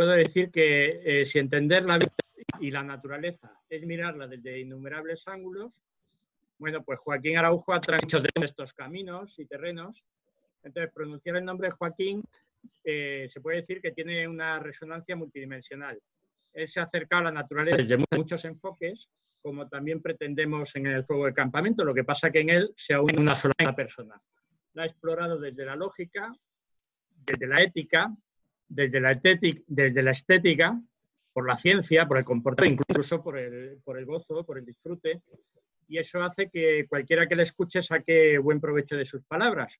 puedo decir que si entender la vida y la naturaleza es mirarla desde innumerables ángulos, bueno, pues Joaquín Araujo ha transitado estos caminos y terrenos. Entonces, pronunciar el nombre de Joaquín se puede decir que tiene una resonancia multidimensional. Él se ha acercado a la naturaleza desde muchos enfoques, como también pretendemos en el fuego de campamento, lo que pasa que en él se une una sola persona. La ha explorado desde la lógica, desde la ética, desde la estética, por la ciencia, por el comportamiento, incluso por el gozo, por el disfrute, y eso hace que cualquiera que le escuche saque buen provecho de sus palabras.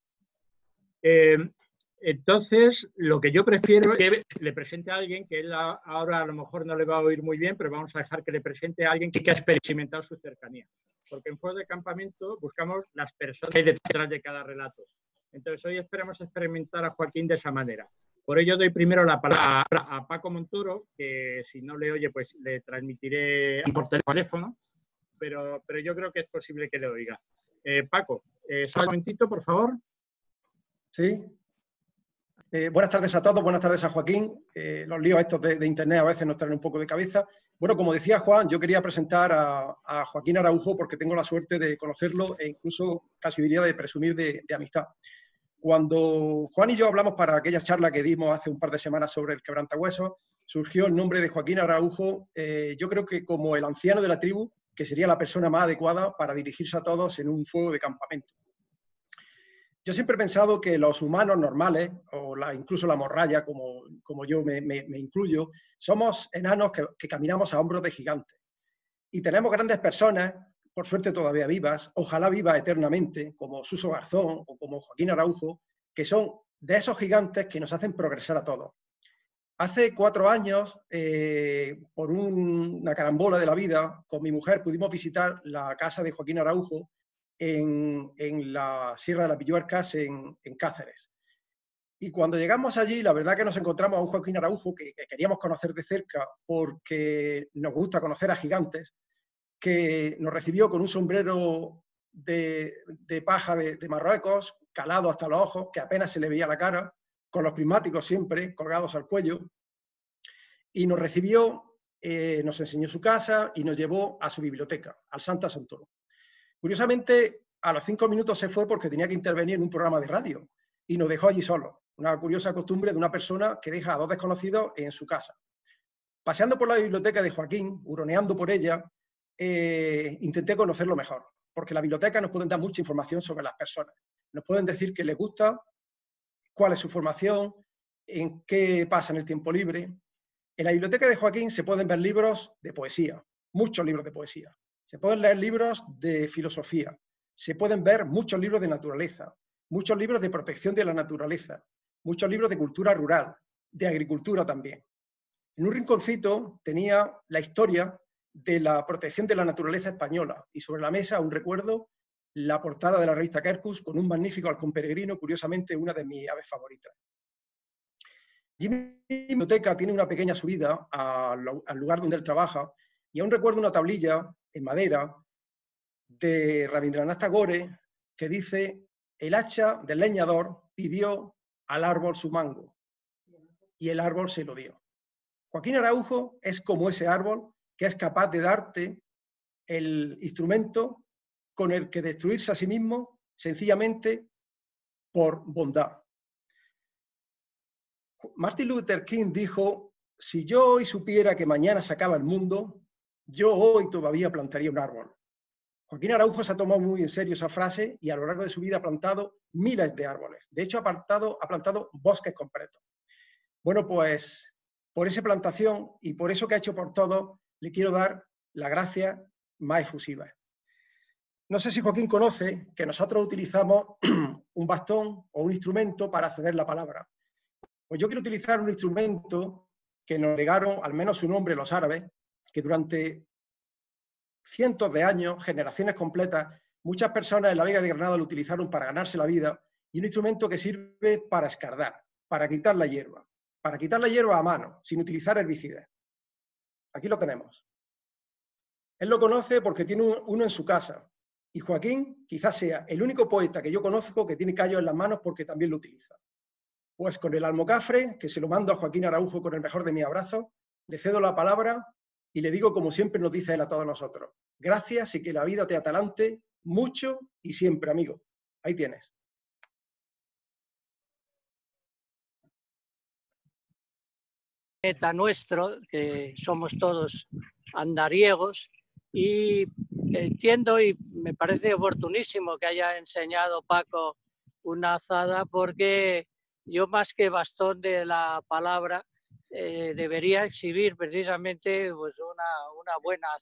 Entonces, lo que yo prefiero es que le presente a alguien que él ahora a lo mejor no le va a oír muy bien, pero vamos a dejar que le presente a alguien que ha experimentado su cercanía. Porque en Fuego de Campamento buscamos las personas que hay detrás de cada relato. Entonces, hoy esperamos experimentar a Joaquín de esa manera. Por ello, doy primero la palabra a Paco Montoro, que si no le oye, pues le transmitiré por teléfono, pero yo creo que es posible que le oiga. Paco, solo un momentito, por favor. Sí. Buenas tardes a todos, buenas tardes a Joaquín. Los líos estos de internet a veces nos traen un poco de cabeza. Bueno, como decía Juan, yo quería presentar a Joaquín Araujo porque tengo la suerte de conocerlo e incluso casi diría de presumir de amistad. Cuando Juan y yo hablamos para aquella charla que dimos hace un par de semanas sobre el quebrantahuesos, surgió el nombre de Joaquín Araujo, yo creo que como el anciano de la tribu, que sería la persona más adecuada para dirigirse a todos en un fuego de campamento. Yo siempre he pensado que los humanos normales, o incluso la morralla, como yo me incluyo, somos enanos que caminamos a hombros de gigantes. Y tenemos grandes personas, por suerte todavía vivas, ojalá vivas eternamente, como Suso Garzón o como Joaquín Araujo, que son de esos gigantes que nos hacen progresar a todos. Hace 4 años, por una carambola de la vida, con mi mujer pudimos visitar la casa de Joaquín Araujo, en la Sierra de la Pilluercas, en Cáceres. Y cuando llegamos allí, la verdad que nos encontramos a un Joaquín Araujo que queríamos conocer de cerca porque nos gusta conocer a gigantes, que nos recibió con un sombrero de paja de Marruecos, calado hasta los ojos, que apenas se le veía la cara, con los prismáticos siempre colgados al cuello, y nos recibió, nos enseñó su casa y nos llevó a su biblioteca, al Santa Santoro. Curiosamente, a los 5 minutos se fue porque tenía que intervenir en un programa de radio y nos dejó allí solos. Una curiosa costumbre de una persona que deja a 2 desconocidos en su casa. Paseando por la biblioteca de Joaquín, huroneando por ella, intenté conocerlo mejor, porque la biblioteca nos pueden dar mucha información sobre las personas. Nos pueden decir qué les gusta, cuál es su formación, en qué pasa en el tiempo libre. En la biblioteca de Joaquín se pueden ver libros de poesía, muchos libros de poesía. Se pueden leer libros de filosofía, se pueden ver muchos libros de naturaleza, muchos libros de protección de la naturaleza, muchos libros de cultura rural, de agricultura también. En un rinconcito tenía la historia de la protección de la naturaleza española y sobre la mesa, aún recuerdo, la portada de la revista Quercus con un magnífico halcón peregrino, curiosamente una de mis aves favoritas. Y mi biblioteca tiene una pequeña subida al lugar donde él trabaja y aún recuerdo una tablilla en madera de Rabindranath Tagore que dice: el hacha del leñador pidió al árbol su mango y el árbol se lo dio. Joaquín Araujo es como ese árbol que es capaz de darte el instrumento con el que destruirse a sí mismo sencillamente por bondad. Martin Luther King dijo: si yo hoy supiera que mañana se acaba el mundo, yo hoy todavía plantaría un árbol. Joaquín Araujo se ha tomado muy en serio esa frase y a lo largo de su vida ha plantado miles de árboles. De hecho, ha plantado bosques completos. Bueno, pues por esa plantación y por eso que ha hecho por todos, le quiero dar las gracias más efusivas. No sé si Joaquín conoce que nosotros utilizamos un bastón o un instrumento para ceder la palabra. Pues yo quiero utilizar un instrumento que nos legaron, al menos su nombre, los árabes, que durante cientos de años, generaciones completas, muchas personas en la Vega de Granada lo utilizaron para ganarse la vida, y un instrumento que sirve para escardar, para quitar la hierba a mano, sin utilizar herbicidas. Aquí lo tenemos. Él lo conoce porque tiene uno en su casa, y Joaquín quizás sea el único poeta que yo conozco que tiene callos en las manos porque también lo utiliza. Pues con el almocafre, que se lo mando a Joaquín Araujo con el mejor de mis abrazos, le cedo la palabra y le digo, como siempre nos dice él a todos nosotros, gracias y que la vida te atalante mucho y siempre, amigo. Ahí tienes. Nuestro, que somos todos andariegos, y entiendo y me parece oportunísimo que haya enseñado Paco una azada, porque yo, más que bastón de la palabra, debería exhibir precisamente pues una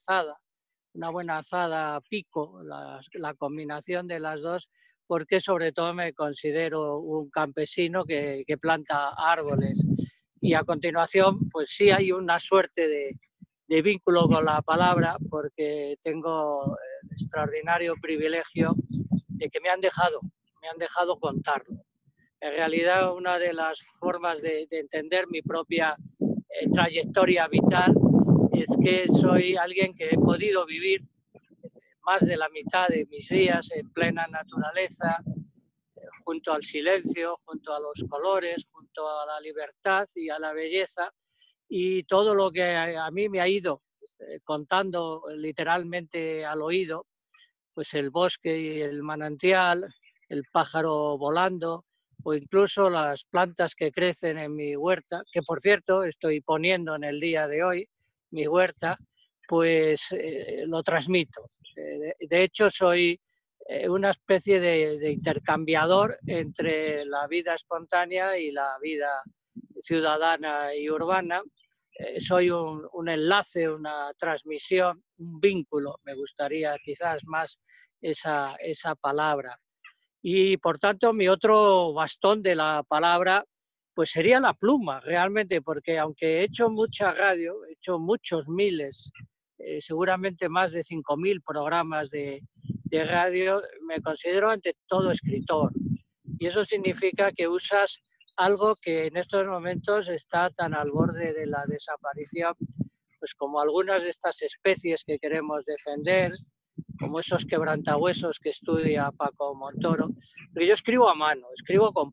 buena azada pico, la combinación de las dos, porque sobre todo me considero un campesino que planta árboles. Y a continuación, pues sí hay una suerte de vínculo con la palabra, porque tengo el extraordinario privilegio de que me han dejado contarlo. En realidad, una de las formas de entender mi propia trayectoria vital es que soy alguien que he podido vivir más de la mitad de mis días en plena naturaleza, junto al silencio, junto a los colores, junto a la libertad y a la belleza, y todo lo que a mí me ha ido contando literalmente al oído, pues el bosque y el manantial, el pájaro volando, o incluso las plantas que crecen en mi huerta, que por cierto estoy poniendo en el día de hoy, mi huerta, pues lo transmito. De hecho, soy una especie de intercambiador entre la vida espontánea y la vida ciudadana y urbana. Soy un enlace, una transmisión, un vínculo, me gustaría quizás más esa palabra. Y por tanto, mi otro bastón de la palabra pues sería la pluma, realmente, porque aunque he hecho mucha radio, he hecho muchos miles, seguramente más de 5.000 programas de radio, me considero ante todo escritor. Y eso significa que usas algo que en estos momentos está tan al borde de la desaparición, pues como algunas de estas especies que queremos defender, como esos quebrantahuesos que estudia Paco Montoro. Pero yo escribo a mano, escribo con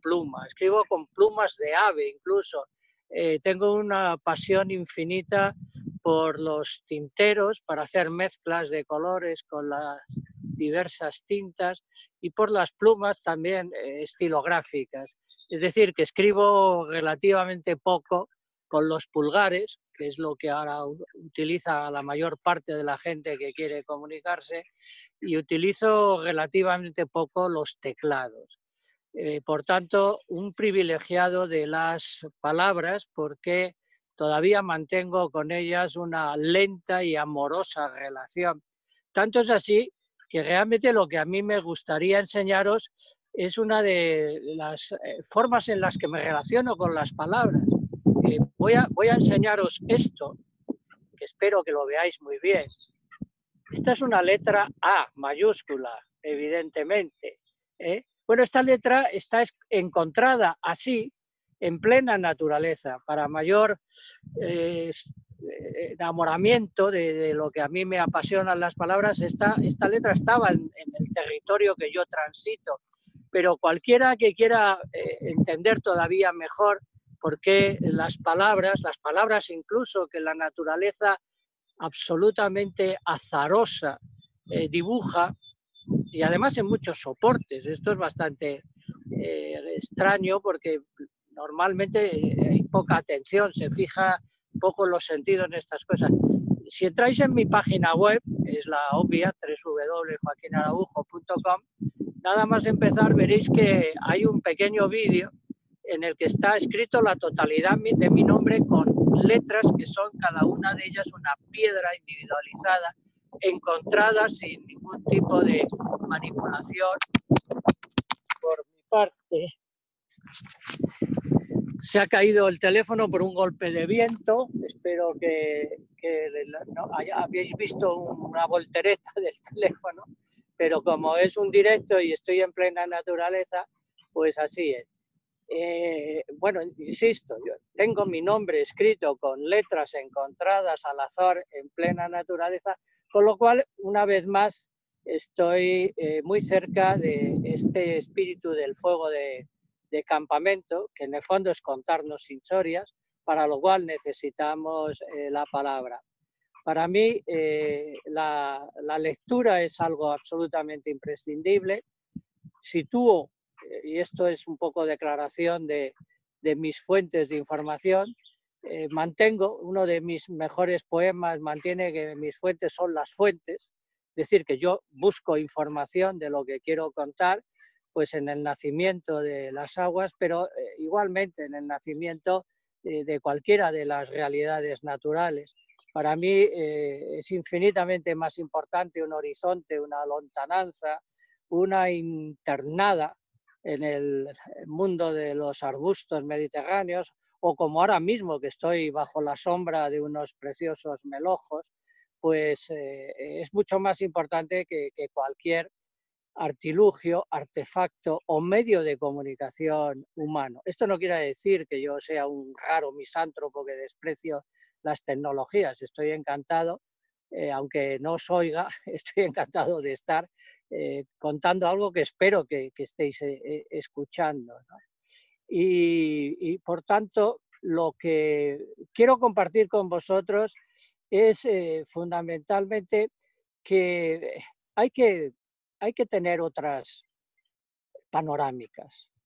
plumas de ave incluso. Tengo una pasión infinita por los tinteros, para hacer mezclas de colores con las diversas tintas, y por las plumas también estilográficas. Es decir, que escribo relativamente poco con los pulgares, que es lo que ahora utiliza la mayor parte de la gente que quiere comunicarse, y utilizo relativamente poco los teclados. Por tanto, un privilegiado de las palabras, porque todavía mantengo con ellas una lenta y amorosa relación. Tanto es así que realmente lo que a mí me gustaría enseñaros es una de las formas en las que me relaciono con las palabras. Voy a enseñaros esto, que espero que lo veáis muy bien. Esta es una letra A mayúscula, evidentemente. Bueno, esta letra está encontrada así, en plena naturaleza, para mayor enamoramiento de lo que a mí me apasionan las palabras. Esta letra estaba en el territorio que yo transito, pero cualquiera que quiera entender todavía mejor por qué las palabras incluso que la naturaleza absolutamente azarosa dibuja, y además en muchos soportes. Esto es bastante extraño, porque normalmente hay poca atención, se fija poco los sentidos en estas cosas. Si entráis en mi página web, es la obvia, www.joaquinaraujo.com, nada más empezar veréis que hay un pequeño vídeo en el que está escrito la totalidad de mi nombre con letras que son cada una de ellas una piedra individualizada, encontrada sin ningún tipo de manipulación por mi parte. Se ha caído el teléfono por un golpe de viento. Espero que no habéis visto una voltereta del teléfono, pero como es un directo y estoy en plena naturaleza, pues así es. Bueno, insisto, yo tengo mi nombre escrito con letras encontradas al azar en plena naturaleza, con lo cual, una vez más, estoy muy cerca de este espíritu del fuego de de campamento, que en el fondo es contarnos historias, para lo cual necesitamos la palabra. Para mí la lectura es algo absolutamente imprescindible. Sitúo, y esto es un poco declaración de mis fuentes de información, mantengo, uno de mis mejores poemas mantiene que mis fuentes son las fuentes, es decir, que yo busco información de lo que quiero contar, pues en el nacimiento de las aguas, pero igualmente en el nacimiento de cualquiera de las realidades naturales. Para mí es infinitamente más importante un horizonte, una lontananza, una internada en el mundo de los arbustos mediterráneos, o como ahora mismo que estoy bajo la sombra de unos preciosos melojos, pues es mucho más importante que cualquier artilugio, artefacto o medio de comunicación humano. Esto no quiere decir que yo sea un raro misántropo que desprecio las tecnologías. Estoy encantado, aunque no os oiga, estoy encantado de estar contando algo que espero que estéis escuchando, ¿no? Y por tanto, lo que quiero compartir con vosotros es fundamentalmente que hay que tener otras panorámicas.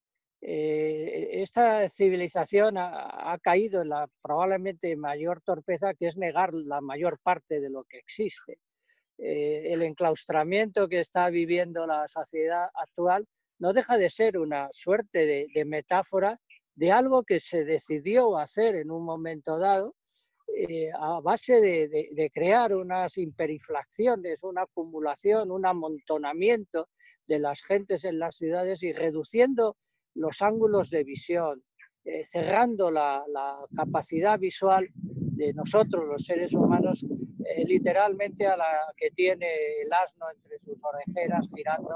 Esta civilización ha caído en la probablemente mayor torpeza, que es negar la mayor parte de lo que existe. El enclaustramiento que está viviendo la sociedad actual no deja de ser una suerte de metáfora de algo que se decidió hacer en un momento dado, a base de crear unas hiperifracciones, una acumulación, un amontonamiento de las gentes en las ciudades y reduciendo los ángulos de visión, cerrando la capacidad visual de nosotros, los seres humanos, literalmente a la que tiene el asno entre sus orejeras girando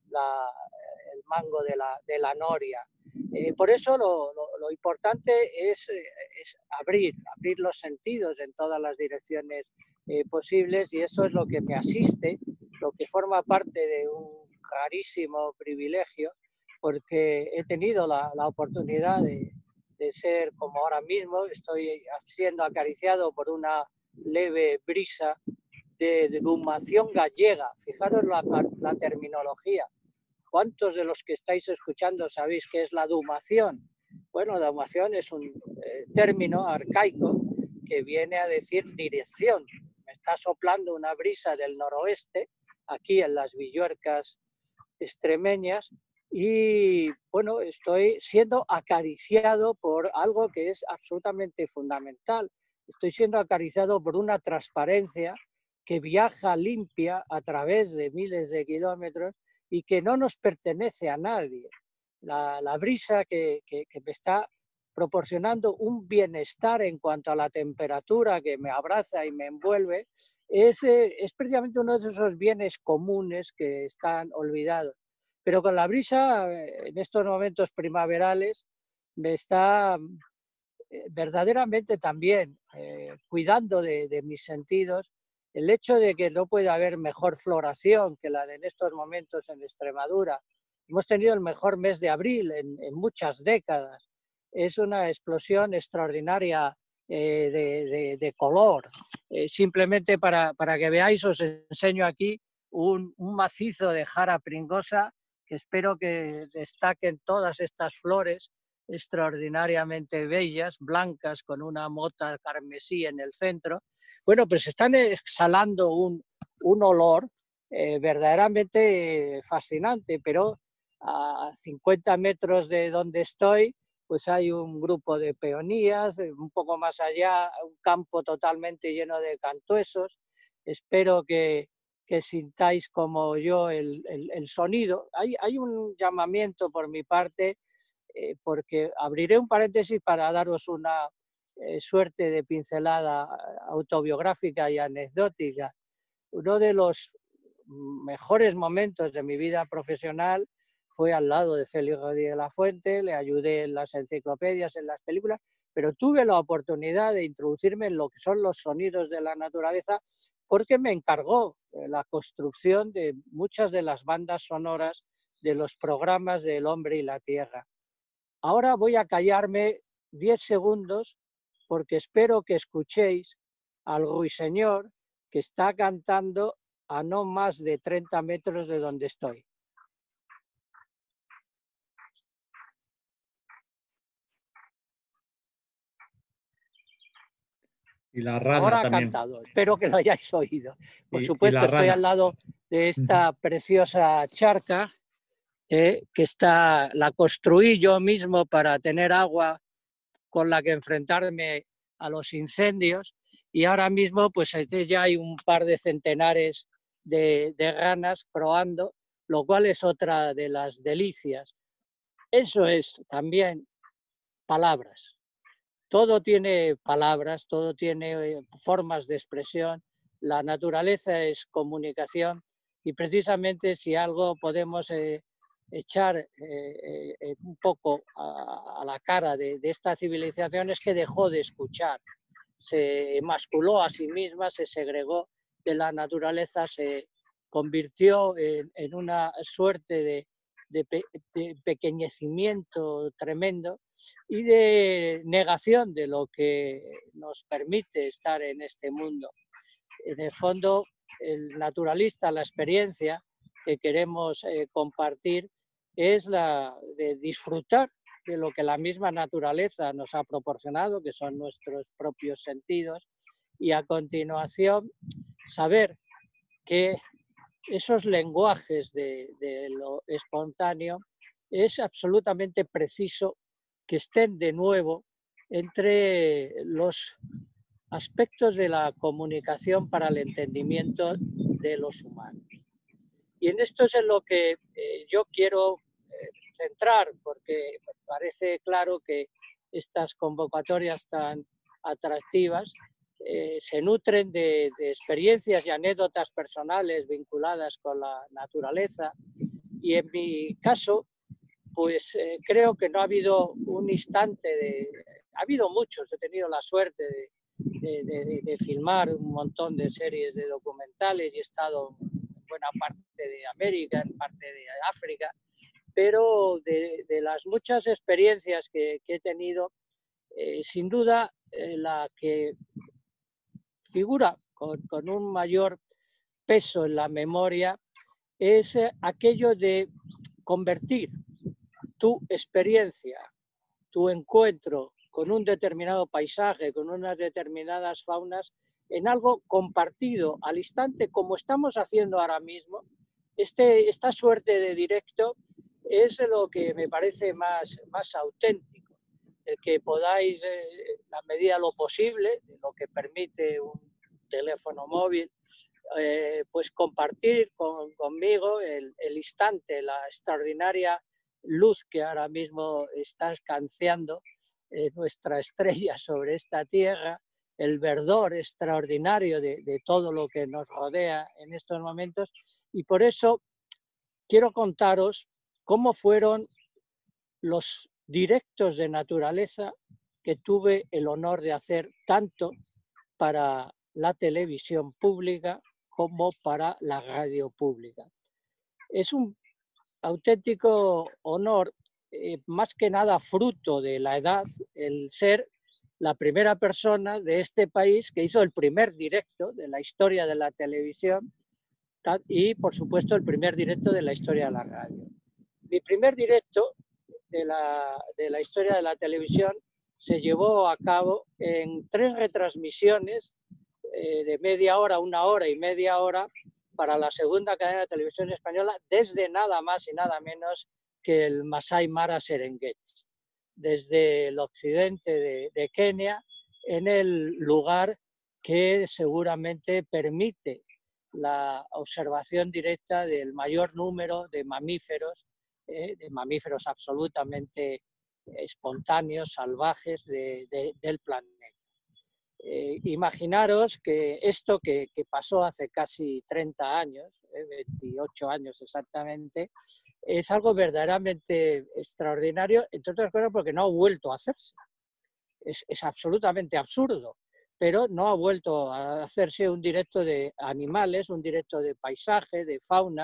el mango de la noria. Por eso lo importante es abrir los sentidos en todas las direcciones posibles, y eso es lo que me asiste, lo que forma parte de un rarísimo privilegio, porque he tenido la oportunidad de ser, como ahora mismo, estoy siendo acariciado por una leve brisa de humación gallega. Fijaros la terminología. ¿Cuántos de los que estáis escuchando sabéis qué es la dumación? Bueno, la dumación es un término arcaico que viene a decir dirección. Me está soplando una brisa del noroeste, aquí en las Villuercas extremeñas, y bueno, estoy siendo acariciado por algo que es absolutamente fundamental. Estoy siendo acariciado por una transparencia que viaja limpia a través de miles de kilómetros y que no nos pertenece a nadie. La brisa que me está proporcionando un bienestar en cuanto a la temperatura que me abraza y me envuelve, es precisamente uno de esos bienes comunes que están olvidados. Pero con la brisa, en estos momentos primaverales, me está verdaderamente también cuidando de mis sentidos el hecho de que no puede haber mejor floración que la de en estos momentos en Extremadura. Hemos tenido el mejor mes de abril en muchas décadas. Es una explosión extraordinaria de color. Simplemente para que veáis, os enseño aquí un macizo de jara pringosa que espero que destaquen todas estas flores extraordinariamente bellas, blancas, con una mota carmesí en el centro. Bueno, pues están exhalando un olor verdaderamente fascinante, pero a 50 metros de donde estoy, pues hay un grupo de peonías, un poco más allá, un campo totalmente lleno de cantuesos. Espero que sintáis como yo el sonido. Hay un llamamiento por mi parte, porque abriré un paréntesis para daros una suerte de pincelada autobiográfica y anecdótica. Uno de los mejores momentos de mi vida profesional fue al lado de Félix Rodríguez de la Fuente, le ayudé en las enciclopedias, en las películas, pero tuve la oportunidad de introducirme en lo que son los sonidos de la naturaleza, porque me encargó la construcción de muchas de las bandas sonoras de los programas de El hombre y la tierra. Ahora voy a callarme 10 segundos porque espero que escuchéis al ruiseñor que está cantando a no más de 30 metros de donde estoy. Y la rana ahora también. Ha cantado, espero que lo hayáis oído. Por Y supuesto, la estoy rana. al lado de esta preciosa charca que la construí yo mismo para tener agua con la que enfrentarme a los incendios, y ahora mismo pues ya hay un par de centenares de ranas croando, lo cual es otra de las delicias. Eso es también palabras. Todo tiene palabras, todo tiene formas de expresión. La naturaleza es comunicación y precisamente si algo podemos echar un poco a la cara de esta civilización es que dejó de escuchar, se emasculó a sí misma, se segregó de la naturaleza, se convirtió en una suerte de pequeñecimiento tremendo y de negación de lo que nos permite estar en este mundo. En el fondo, el naturalista, la experiencia que queremos compartir es la de disfrutar de lo que la misma naturaleza nos ha proporcionado, que son nuestros propios sentidos, y a continuación saber que esos lenguajes de lo espontáneo es absolutamente preciso que estén de nuevo entre los aspectos de la comunicación para el entendimiento de los humanos. Y en esto es en lo que yo quiero centrar, porque me parece claro que estas convocatorias tan atractivas se nutren de experiencias y anécdotas personales vinculadas con la naturaleza, y en mi caso pues creo que no ha habido un instante ha habido muchos, he tenido la suerte de filmar un montón de series de documentales y he estado en buena parte de América, en parte de África, pero de las muchas experiencias que he tenido, sin duda la que figura con un mayor peso en la memoria es aquello de convertir tu experiencia, tu encuentro con un determinado paisaje, con unas determinadas faunas, en algo compartido al instante, como estamos haciendo ahora mismo. Esta suerte de directo es lo que me parece más auténtico, el que podáis, en la medida de lo posible, de lo que permite un teléfono móvil, pues compartir conmigo el instante, la extraordinaria luz que ahora mismo está escanciando nuestra estrella sobre esta tierra, el verdor extraordinario de todo lo que nos rodea en estos momentos. Y por eso quiero contaros cómo fueron los directos de naturaleza que tuve el honor de hacer tanto para la televisión pública como para la radio pública. Es un auténtico honor, más que nada fruto de la edad, el ser la primera persona de este país que hizo el primer directo de la historia de la televisión y, por supuesto, el primer directo de la historia de la radio. Mi primer directo de la historia de la televisión se llevó a cabo en 3 retransmisiones de media hora, 1 hora y media hora para la segunda cadena de televisión española desde nada más y nada menos que el Masai Mara Serengeti, desde el occidente de Kenia, en el lugar que seguramente permite la observación directa del mayor número de mamíferos absolutamente espontáneos, salvajes del planeta. Imaginaros que esto que pasó hace casi 30 años, 28 años exactamente, es algo verdaderamente extraordinario, entre otras cosas porque no ha vuelto a hacerse. Es absolutamente absurdo, pero no ha vuelto a hacerse un directo de animales, un directo de paisaje, de fauna,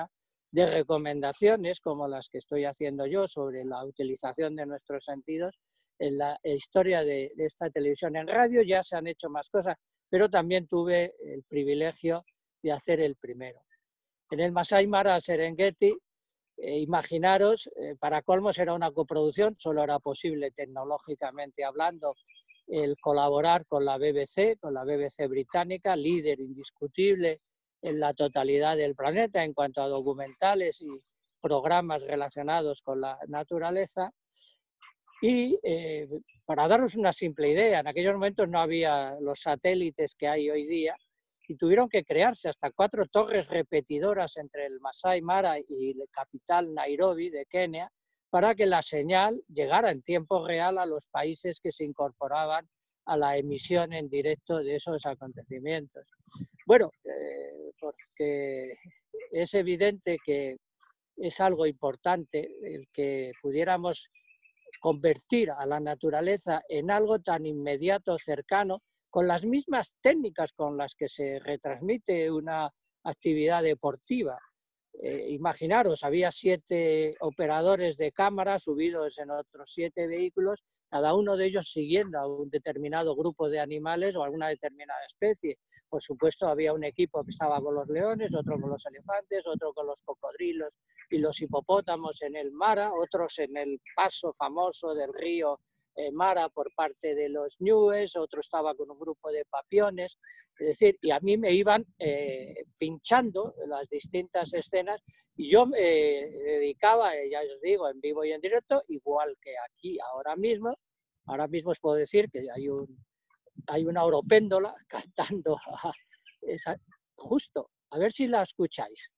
de recomendaciones como las que estoy haciendo yo sobre la utilización de nuestros sentidos en la historia de esta televisión. En radio ya se han hecho más cosas, pero también tuve el privilegio de hacer el primero. En el Masai Mara Serengeti, imaginaros, para colmos era una coproducción, solo era posible tecnológicamente hablando el colaborar con la BBC británica, líder indiscutible en la totalidad del planeta en cuanto a documentales y programas relacionados con la naturaleza. Y para daros una simple idea, en aquellos momentos no había los satélites que hay hoy día y tuvieron que crearse hasta 4 torres repetidoras entre el Masai Mara y la capital Nairobi de Kenia para que la señal llegara en tiempo real a los países que se incorporaban a la emisión en directo de esos acontecimientos. Bueno, porque es evidente que es algo importante el que pudiéramos convertir a la naturaleza en algo tan inmediato, cercano, con las mismas técnicas con las que se retransmite una actividad deportiva. Imaginaros, había 7 operadores de cámara subidos en otros 7 vehículos, cada uno de ellos siguiendo a un determinado grupo de animales o alguna determinada especie. Por supuesto, había un equipo que estaba con los leones, otro con los elefantes, otro con los cocodrilos y los hipopótamos en el Mara, otros en el paso famoso del río Mara por parte de los ñúes, otro estaba con un grupo de papiones, es decir, y a mí me iban pinchando las distintas escenas y yo me dedicaba, ya os digo, en vivo y en directo, igual que aquí ahora mismo os puedo decir que hay una oropéndola cantando justo, a ver si la escucháis.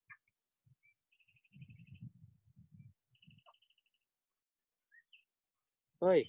Hoy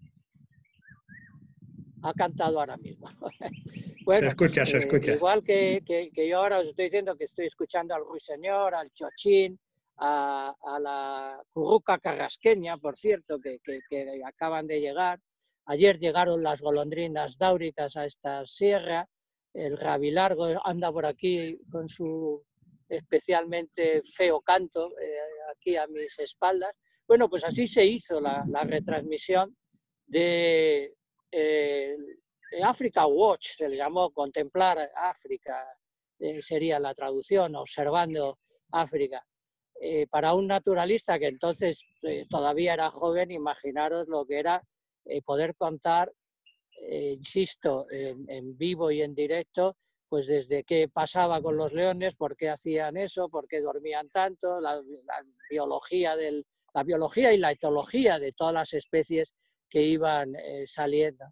ha cantado ahora mismo. Bueno, se escucha, se escucha. Igual que yo ahora os estoy diciendo que estoy escuchando al ruiseñor, al chochín, a la curruca carrasqueña, por cierto, que acaban de llegar. Ayer llegaron las golondrinas dáuricas a esta sierra. El rabilargo anda por aquí con su especialmente feo canto aquí a mis espaldas. Bueno, pues así se hizo la retransmisión de Africa Watch, se le llamó Contemplar África, sería la traducción, observando África. Para un naturalista que entonces todavía era joven, imaginaros lo que era poder contar, insisto, en vivo y en directo, pues desde qué pasaba con los leones, por qué hacían eso, por qué dormían tanto, la biología y la etología de todas las especies que iban saliendo.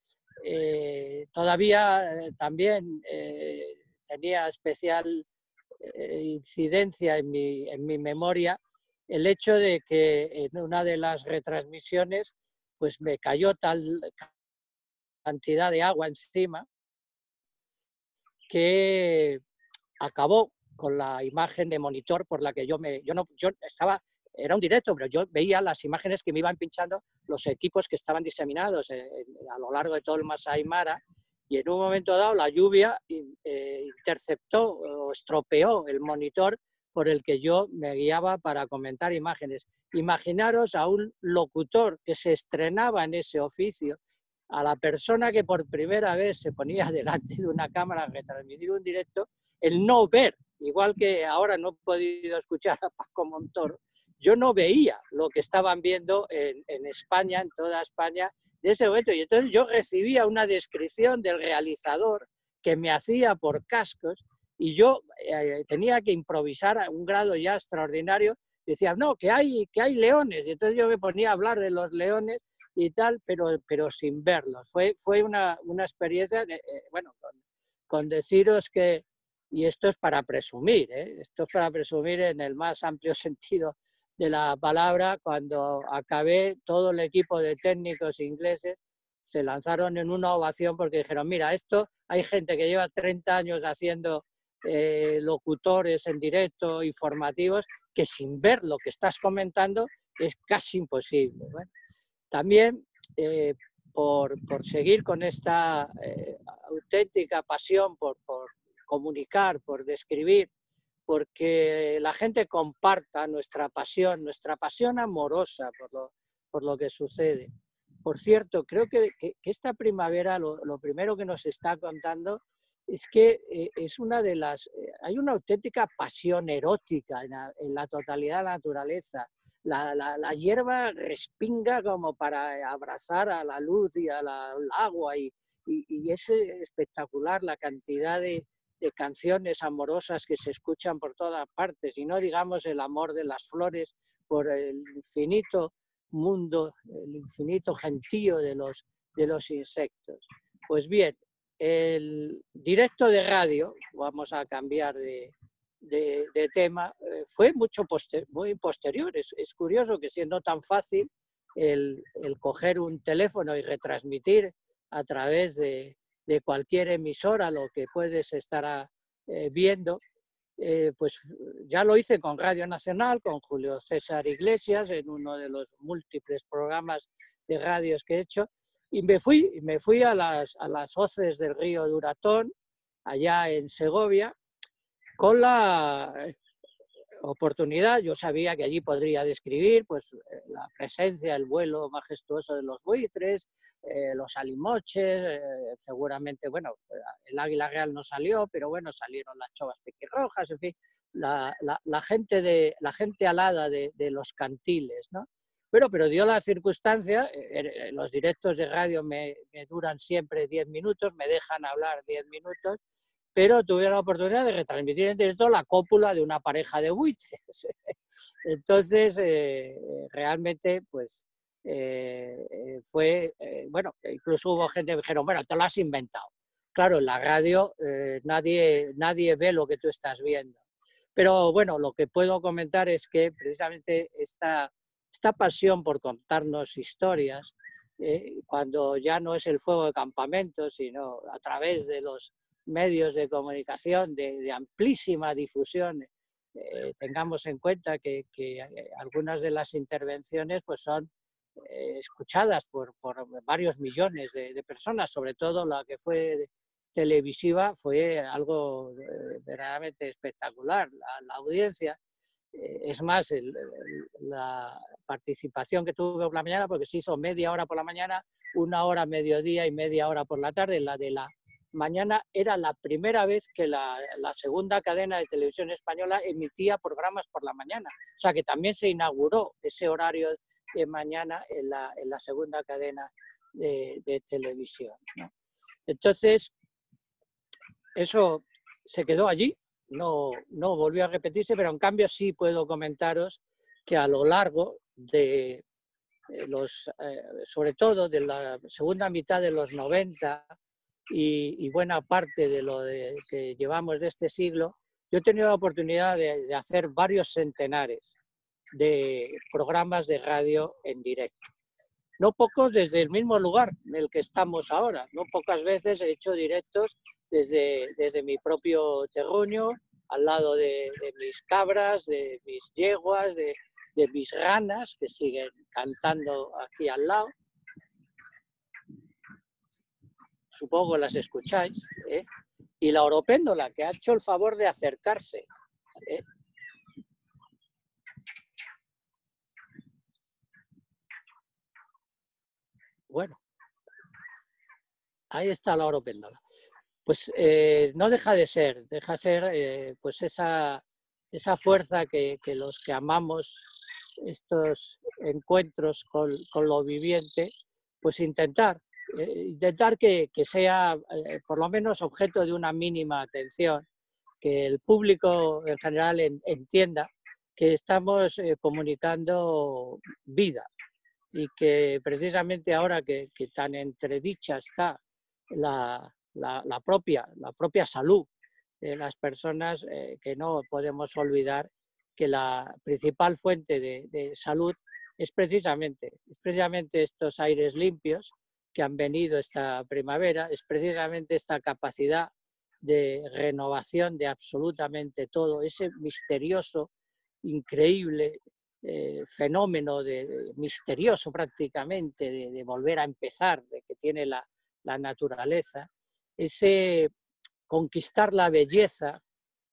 Todavía también tenía especial incidencia en mi memoria el hecho de que en una de las retransmisiones pues me cayó tal cantidad de agua encima que acabó con la imagen de monitor por la que yo estaba. Era un directo, pero yo veía las imágenes que me iban pinchando los equipos que estaban diseminados a lo largo de todo el Masai Mara, y en un momento dado la lluvia interceptó o estropeó el monitor por el que yo me guiaba para comentar imágenes. Imaginaros a un locutor que se estrenaba en ese oficio, a la persona que por primera vez se ponía delante de una cámara a retransmitir un directo, el no ver, igual que ahora no he podido escuchar a Paco Montoro, yo no veía lo que estaban viendo en España, en toda España, de ese momento. Y entonces yo recibía una descripción del realizador que me hacía por cascos y yo tenía que improvisar a un grado ya extraordinario. Decía, no, que hay leones. Y entonces yo me ponía a hablar de los leones y tal, pero sin verlos. Fue una experiencia, bueno, con deciros que, y esto es para presumir, esto es para presumir en el más amplio sentido de la palabra, cuando acabé, todo el equipo de técnicos ingleses se lanzaron en una ovación porque dijeron, mira, esto hay gente que lleva 30 años haciendo locutores en directo, informativos, que sin ver lo que estás comentando es casi imposible. Bueno, también por seguir con esta auténtica pasión por comunicar, por describir, porque la gente comparta nuestra pasión amorosa por lo que sucede. Por cierto, creo que esta primavera lo primero que nos está contando es que es una de las... hay una auténtica pasión erótica en la totalidad de la naturaleza. La hierba respinga como para abrazar a la luz y al agua y es espectacular la cantidad de canciones amorosas que se escuchan por todas partes, y no digamos el amor de las flores por el infinito mundo, el infinito gentío de los insectos. Pues bien, el directo de radio, vamos a cambiar de tema, fue muy posterior. Es curioso que, siendo tan fácil el coger un teléfono y retransmitir a través de cualquier emisora lo que puedes estar viendo, pues ya lo hice con Radio Nacional, con Julio César Iglesias, en uno de los múltiples programas de radios que he hecho, y me fui a las hoces del río Duratón, allá en Segovia, con la oportunidad. Yo sabía que allí podría describir pues, la presencia, el vuelo majestuoso de los buitres, los alimoches, seguramente, bueno, el águila real no salió, pero bueno, salieron las chovas pequirrojas, en fin, la gente alada de los cantiles, ¿no? Pero dio la circunstancia, los directos de radio me duran siempre 10 minutos, me dejan hablar 10 minutos, pero tuve la oportunidad de retransmitir en directo la cópula de una pareja de buitres. Entonces, realmente, pues, fue, bueno, incluso hubo gente que dijeron, bueno, te lo has inventado. Claro, en la radio nadie ve lo que tú estás viendo. Pero bueno, lo que puedo comentar es que precisamente esta pasión por contarnos historias, cuando ya no es el fuego de campamento, sino a través de los medios de comunicación de amplísima difusión, tengamos en cuenta que algunas de las intervenciones pues son escuchadas por varios millones de personas, sobre todo la que fue televisiva, fue algo verdaderamente espectacular. La audiencia, es más, la participación que tuve por la mañana, porque se hizo media hora por la mañana, 1 hora a mediodía y media hora por la tarde. La de la mañana era la primera vez que la segunda cadena de televisión española emitía programas por la mañana. O sea que también se inauguró ese horario de mañana en la segunda cadena de televisión, ¿no? Entonces, eso se quedó allí, no volvió a repetirse, pero en cambio sí puedo comentaros que a lo largo de sobre todo de la segunda mitad de los 90 y buena parte de lo que llevamos de este siglo, yo he tenido la oportunidad de hacer varios centenares de programas de radio en directo. No pocos desde el mismo lugar en el que estamos ahora. No pocas veces he hecho directos desde mi propio terruño, al lado de mis cabras, de mis yeguas, de mis ranas, que siguen cantando aquí al lado. Supongo que las escucháis, ¿eh? Y la oropéndola, que ha hecho el favor de acercarse, ¿eh? Bueno, ahí está la oropéndola. Pues no deja de ser pues esa fuerza que los que amamos estos encuentros con lo viviente, pues intentar que sea por lo menos objeto de una mínima atención, que el público en general entienda que estamos comunicando vida y que precisamente ahora que tan entredicha está la propia salud de las personas, que no podemos olvidar que la principal fuente de salud es precisamente estos aires limpios que han venido esta primavera, es precisamente esta capacidad de renovación de absolutamente todo, ese misterioso, increíble fenómeno misterioso prácticamente de volver a empezar, de que tiene la naturaleza, ese conquistar la belleza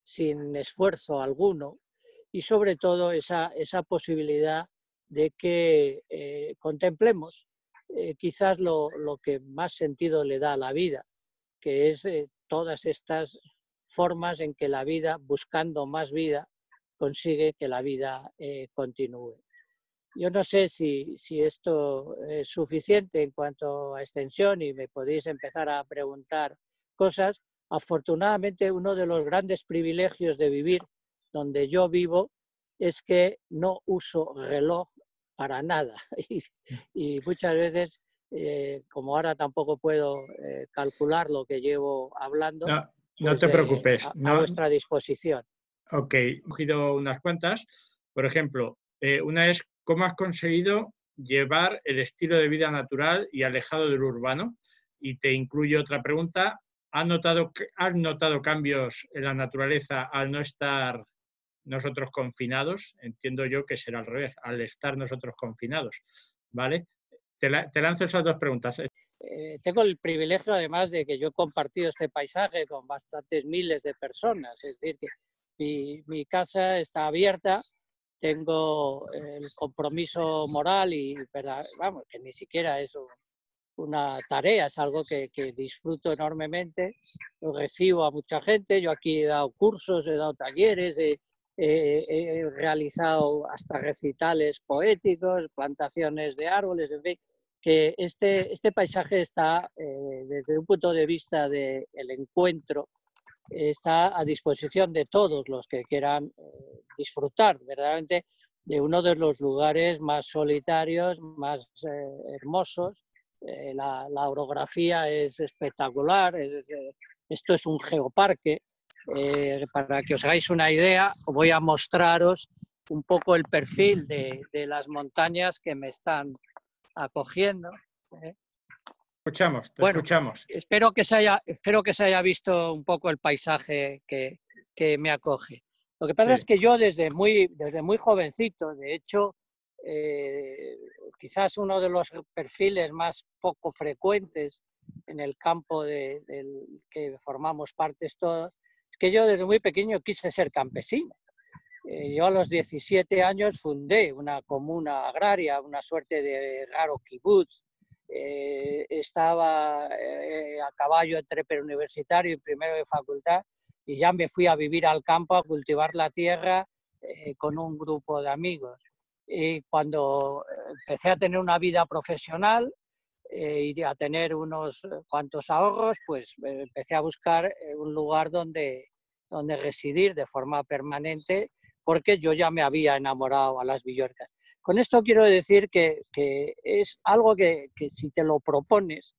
sin esfuerzo alguno, y sobre todo esa posibilidad de que contemplemos quizás lo que más sentido le da a la vida, que es todas estas formas en que la vida, buscando más vida, consigue que la vida continúe. Yo no sé si esto es suficiente en cuanto a extensión y me podéis empezar a preguntar cosas. Afortunadamente, uno de los grandes privilegios de vivir donde yo vivo es que no uso reloj para nada. Y muchas veces, como ahora tampoco puedo calcular lo que llevo hablando, No, no pues, te preocupes. a vuestra disposición. Ok, he cogido unas cuantas. Por ejemplo, una es cómo has conseguido llevar el estilo de vida natural y alejado del urbano. Y te incluyo otra pregunta. ¿Has notado cambios en la naturaleza al no estar nosotros confinados? Entiendo yo que será al revés, al estar nosotros confinados, ¿vale? Te lanzo esas dos preguntas. Tengo el privilegio, además, de que yo he compartido este paisaje con bastantes miles de personas. Es decir, que mi casa está abierta, tengo el compromiso moral y, vamos, que ni siquiera es una tarea, es algo que disfruto enormemente. Lo recibo a mucha gente. Yo aquí he dado cursos, he dado talleres, he realizado hasta recitales poéticos, plantaciones de árboles, en fin, que este paisaje está, desde un punto de vista del encuentro, está a disposición de todos los que quieran disfrutar verdaderamente de uno de los lugares más solitarios, más hermosos. La orografía es espectacular, esto es un geoparque. Para que os hagáis una idea, voy a mostraros un poco el perfil de las montañas que me están acogiendo. Te Bueno, escuchamos. Espero que se haya visto un poco el paisaje que me acoge. Lo que pasa es que yo desde muy jovencito, de hecho, quizás uno de los perfiles más poco frecuentes en el campo del que formamos partes todos, es que yo desde muy pequeño quise ser campesino. Yo a los 17 años fundé una comuna agraria, una suerte de raro kibutz. Estaba a caballo entre preuniversitario y primero de facultad y ya me fui a vivir al campo a cultivar la tierra con un grupo de amigos. Y cuando empecé a tener una vida profesional y a tener unos cuantos ahorros, pues empecé a buscar un lugar donde residir de forma permanente, porque yo ya me había enamorado a las Villorcas. Con esto quiero decir que es algo que si te lo propones,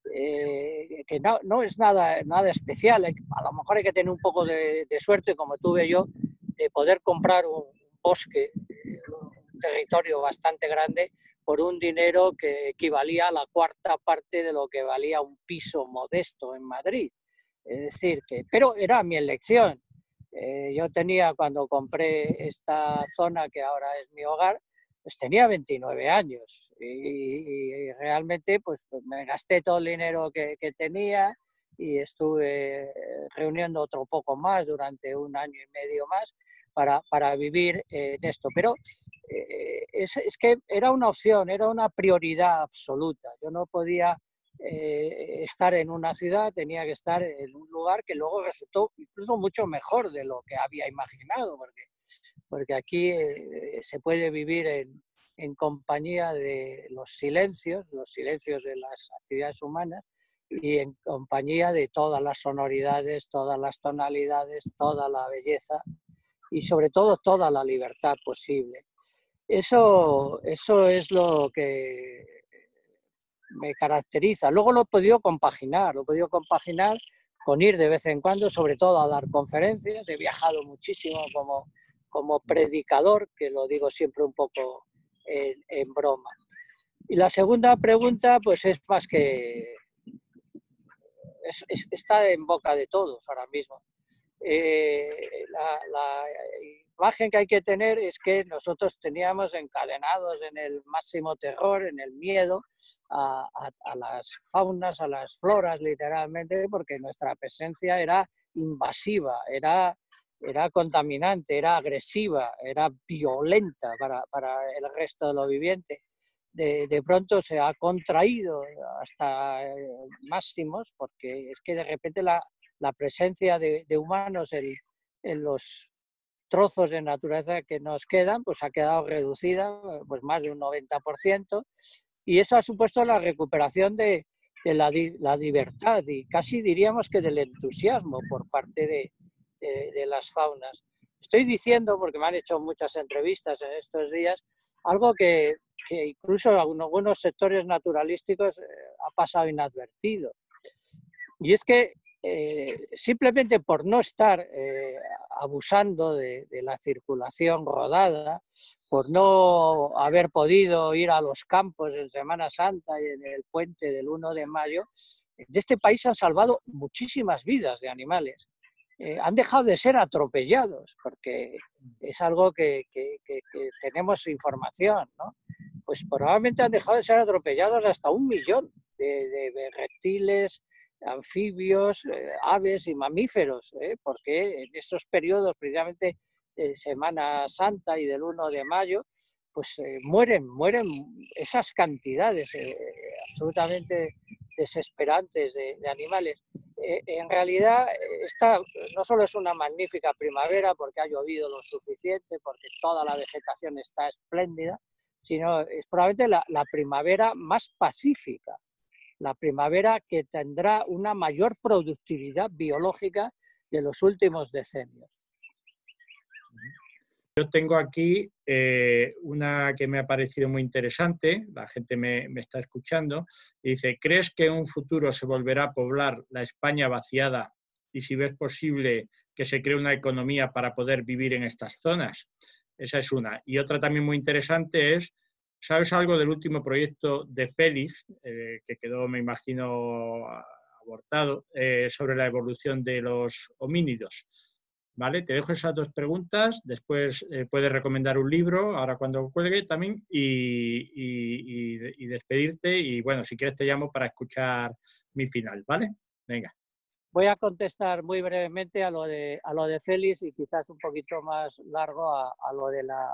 que no es nada especial. A lo mejor hay que tener un poco de suerte, como tuve yo, de poder comprar un bosque, un territorio bastante grande, por un dinero que equivalía a la cuarta parte de lo que valía un piso modesto en Madrid. Es decir, pero era mi elección. Yo tenía, cuando compré esta zona que ahora es mi hogar, pues tenía 29 años y realmente pues me gasté todo el dinero que tenía y estuve reuniendo otro poco más durante un año y medio más para vivir en esto. Pero es que era una opción, era una prioridad absoluta. Yo no podía estar en una ciudad, tenía que estar en un lugar que luego resultó incluso mucho mejor de lo que había imaginado, porque aquí se puede vivir en compañía de los silencios de las actividades humanas y en compañía de todas las sonoridades, todas las tonalidades, toda la belleza y sobre todo toda la libertad posible. Eso es lo que me caracteriza. Luego lo he podido compaginar con ir de vez en cuando, sobre todo a dar conferencias. He viajado muchísimo como predicador, que lo digo siempre un poco en broma. Y la segunda pregunta, pues es más que está en boca de todos ahora mismo. La imagen que hay que tener es que nosotros teníamos encadenados en el máximo terror, en el miedo a las faunas, a las floras literalmente, porque nuestra presencia era invasiva, era era contaminante, era agresiva, era violenta para el resto de los vivientes. De pronto se ha contraído hasta máximos, porque es que de repente la presencia de humanos en los trozos de naturaleza que nos quedan, pues ha quedado reducida, pues más de un 90%, y eso ha supuesto la recuperación de la libertad y casi diríamos que del entusiasmo por parte de las faunas. Estoy diciendo, porque me han hecho muchas entrevistas en estos días, algo que incluso en algunos sectores naturalísticos ha pasado inadvertido. Y es que simplemente por no estar abusando de la circulación rodada, por no haber podido ir a los campos en Semana Santa y en el puente del 1 de mayo, de este país han salvado muchísimas vidas de animales. Han dejado de ser atropellados, porque es algo que tenemos información, ¿no? Pues probablemente han dejado de ser atropellados hasta 1 millón de reptiles, anfibios, aves y mamíferos, porque en esos periodos precisamente de Semana Santa y del 1 de mayo, pues mueren esas cantidades absolutamente desesperantes de animales. En realidad, esta no solo es una magnífica primavera porque ha llovido lo suficiente, porque toda la vegetación está espléndida, sino es probablemente la primavera más pacífica, la primavera que tendrá una mayor productividad biológica de los últimos decenios. Yo tengo aquí una que me ha parecido muy interesante, la gente me está escuchando, y dice: ¿crees que en un futuro se volverá a poblar la España vaciada y si ves posible que se cree una economía para poder vivir en estas zonas? Esa es una. Y otra también muy interesante es: ¿sabes algo del último proyecto de Félix, que quedó, me imagino, abortado, sobre la evolución de los homínidos? ¿Vale? Te dejo esas 2 preguntas, después puedes recomendar un libro, ahora cuando cuelgue también, y despedirte, y bueno, si quieres te llamo para escuchar mi final, ¿vale? Venga. Voy a contestar muy brevemente a lo de Félix y quizás un poquito más largo a lo de la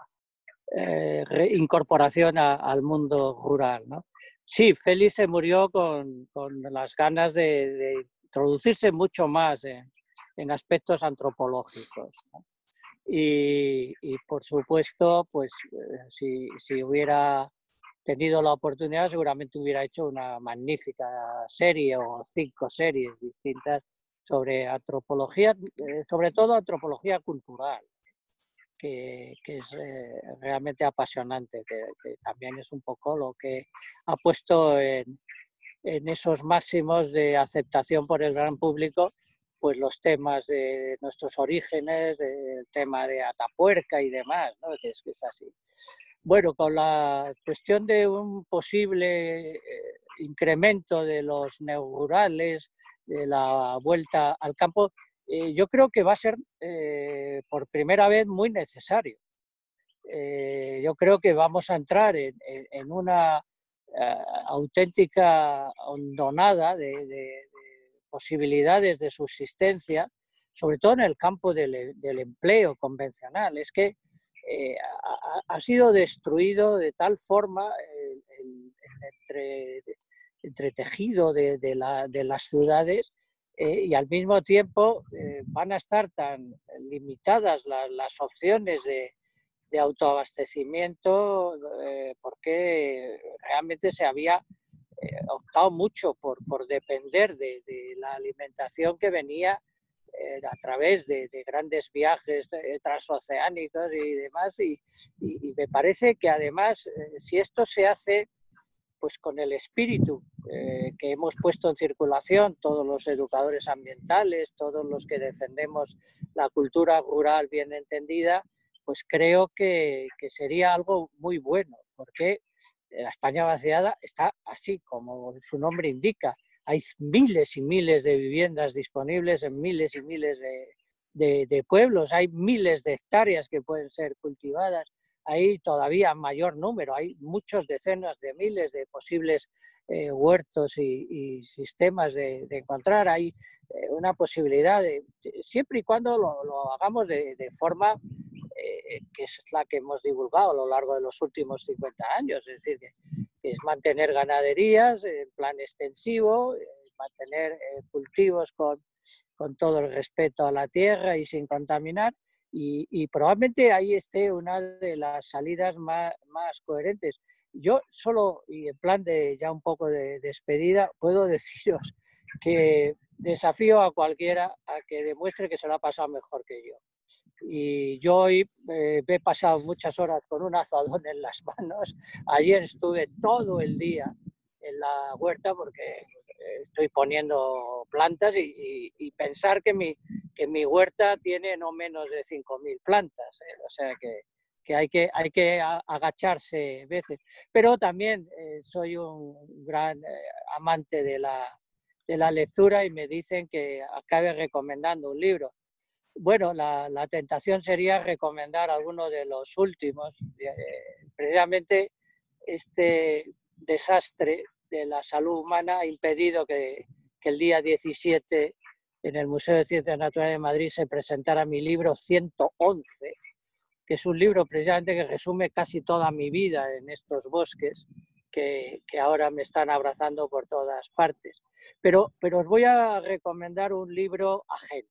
incorporación al mundo rural, ¿no? Sí, Félix se murió con las ganas de introducirse mucho más en aspectos antropológicos, ¿no? Y por supuesto, pues si hubiera tenido la oportunidad, seguramente hubiera hecho una magnífica serie o 5 series distintas sobre antropología, sobre todo antropología cultural, que es realmente apasionante, que también es un poco lo que ha puesto en esos máximos de aceptación por el gran público, pues los temas de nuestros orígenes, el tema de Atapuerca y demás, ¿no? Que es así. Bueno, con la cuestión de un posible incremento de los neorurales, de la vuelta al campo, yo creo que va a ser por primera vez muy necesario. Yo creo que vamos a entrar en una auténtica hondonada de posibilidades de subsistencia, sobre todo en el campo del empleo convencional. Es que ha sido destruido de tal forma el entretejido de las ciudades, y al mismo tiempo van a estar tan limitadas las opciones de autoabastecimiento, porque realmente se había optado mucho por depender de la alimentación que venía a través de grandes viajes transoceánicos y demás, y me parece que además, si esto se hace pues con el espíritu que hemos puesto en circulación todos los educadores ambientales, todos los que defendemos la cultura rural bien entendida, pues creo que sería algo muy bueno, porque la España vaciada está así, como su nombre indica. Hay miles y miles de viviendas disponibles en miles y miles de pueblos, hay miles de hectáreas que pueden ser cultivadas, hay todavía mayor número, hay muchos decenas de miles de posibles huertos y sistemas de encontrar. Hay una posibilidad, siempre y cuando lo hagamos de forma que es la que hemos divulgado a lo largo de los últimos 50 años, es decir, que es mantener ganaderías en plan extensivo, mantener cultivos con todo el respeto a la tierra y sin contaminar, y probablemente ahí esté una de las salidas más coherentes. Yo solo, y en plan de ya un poco de despedida, puedo deciros que desafío a cualquiera a que demuestre que se lo ha pasado mejor que yo. Y yo hoy he pasado muchas horas con un azadón en las manos. Ayer estuve todo el día en la huerta porque estoy poniendo plantas y pensar que mi huerta tiene no menos de 5.000 plantas. O sea que hay que agacharse veces. Pero también soy un gran amante de la lectura y me dicen que acabe recomendando un libro. Bueno, la tentación sería recomendar alguno de los últimos. Precisamente este desastre de la salud humana ha impedido que el día 17 en el Museo de Ciencias Naturales de Madrid se presentara mi libro 111, que es un libro precisamente que resume casi toda mi vida en estos bosques que ahora me están abrazando por todas partes. Pero os voy a recomendar un libro ajeno,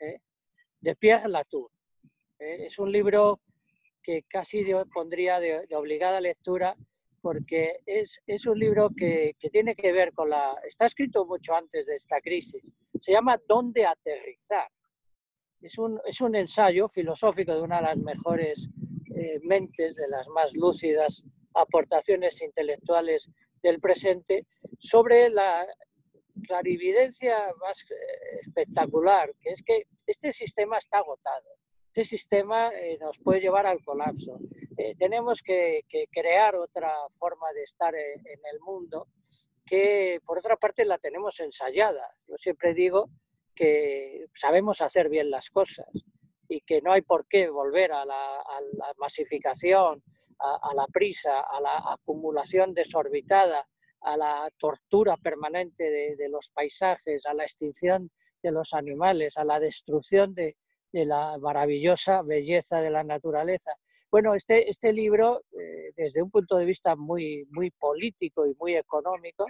de Pierre Latour. Es un libro que casi pondría de obligada lectura porque es un libro que tiene que ver con está escrito mucho antes de esta crisis. Se llama ¿Dónde aterrizar? Es un ensayo filosófico de una de las mejores mentes, de las más lúcidas aportaciones intelectuales del presente, sobre la clarividencia más espectacular, que es que este sistema está agotado. Este sistema nos puede llevar al colapso. Tenemos que crear otra forma de estar en el mundo que, por otra parte, la tenemos ensayada. Yo siempre digo que sabemos hacer bien las cosas y que no hay por qué volver a la masificación, a la prisa, a la acumulación desorbitada, a la tortura permanente de los paisajes, a la extinción de los animales, a la destrucción de la maravillosa belleza de la naturaleza. Bueno, este libro, desde un punto de vista muy político y muy económico,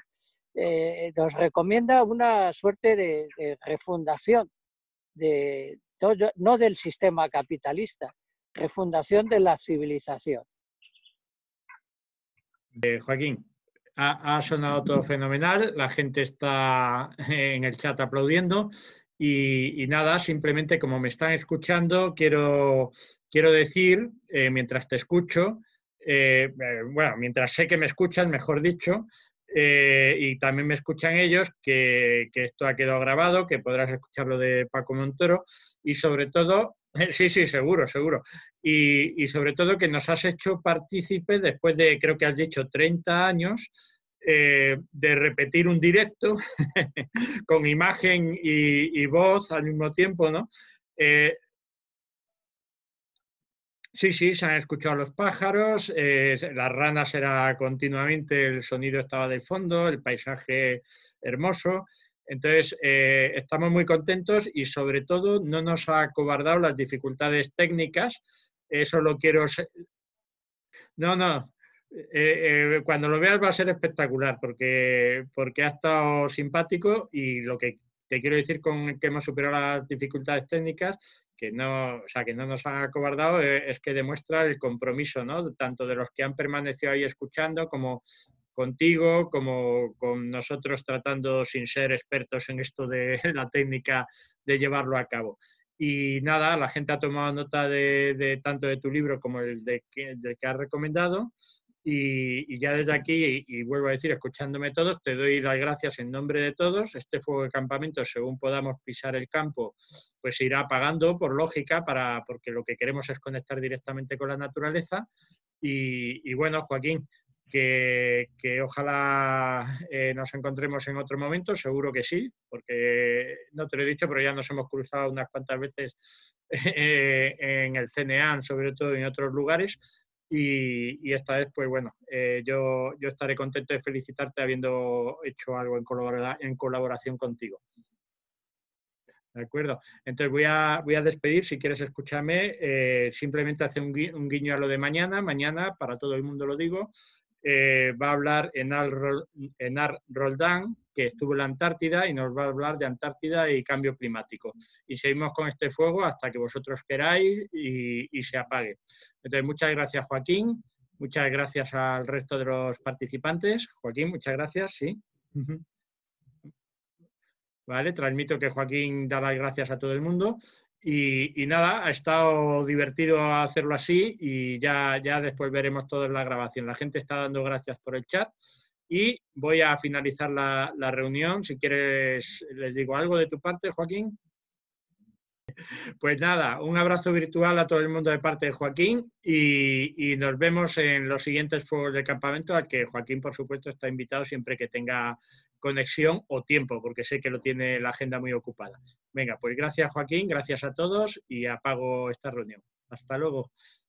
nos recomienda una suerte de refundación, no del sistema capitalista, refundación de la civilización. Joaquín, ha sonado todo fenomenal, la gente está en el chat aplaudiendo y nada, simplemente como me están escuchando, quiero decir, mientras te escucho, bueno, mientras sé que me escuchan, mejor dicho, y también me escuchan ellos, que esto ha quedado grabado, que podrás escucharlo de Paco Montoro y sobre todo, sí, seguro, y sobre todo que nos has hecho partícipes después de, creo que has dicho 30 años, de repetir un directo con imagen y voz al mismo tiempo, ¿no? Sí, se han escuchado los pájaros, las ranas era continuamente, el sonido estaba de fondo, el paisaje hermoso. Entonces, estamos muy contentos y sobre todo no nos ha acobardado las dificultades técnicas. Eso lo quiero... No. Cuando lo veas va a ser espectacular porque ha estado simpático y lo que te quiero decir con que hemos superado las dificultades técnicas, que no nos ha acobardado, es que demuestra el compromiso, ¿no? Tanto de los que han permanecido ahí escuchando como contigo, como con nosotros tratando sin ser expertos en esto de la técnica de llevarlo a cabo. Y nada, la gente ha tomado nota de tanto de tu libro como del que has recomendado. Y ya desde aquí, y vuelvo a decir, escuchándome todos, te doy las gracias en nombre de todos. Este fuego de campamento, según podamos pisar el campo, pues irá apagando por lógica, porque lo que queremos es conectar directamente con la naturaleza. Y bueno, Joaquín, que ojalá nos encontremos en otro momento, seguro que sí, porque no te lo he dicho, pero ya nos hemos cruzado unas cuantas veces en el CNEAN, sobre todo en otros lugares. y esta vez, pues bueno, yo estaré contento de felicitarte habiendo hecho algo en colaboración contigo. ¿De acuerdo? Entonces voy a despedir, si quieres escúchame, simplemente hacer un guiño a lo de mañana. Mañana, para todo el mundo lo digo, va a hablar Enar Roldán, que estuvo en la Antártida y nos va a hablar de Antártida y cambio climático. Y seguimos con este fuego hasta que vosotros queráis y se apague. Entonces, muchas gracias, Joaquín. Muchas gracias al resto de los participantes. Joaquín, muchas gracias, sí. Vale, transmito que Joaquín da las gracias a todo el mundo y nada, ha estado divertido hacerlo así y ya después veremos todo en la grabación. La gente está dando gracias por el chat y voy a finalizar la reunión. Si quieres, les digo algo de tu parte, Joaquín. Pues nada, un abrazo virtual a todo el mundo de parte de Joaquín y nos vemos en los siguientes fuegos de campamento, al que Joaquín, por supuesto, está invitado siempre que tenga conexión o tiempo, porque sé que lo tiene la agenda muy ocupada. Venga, pues gracias, Joaquín, gracias a todos y apago esta reunión. Hasta luego.